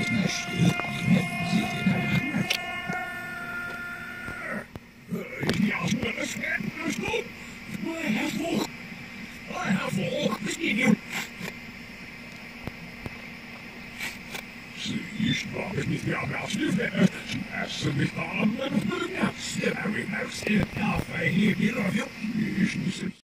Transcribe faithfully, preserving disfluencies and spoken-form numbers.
Ich mag nicht mehr auf die Welt. Lass mich an, wenn du mir sehr remote in der Feier hier wieder. Ich nicht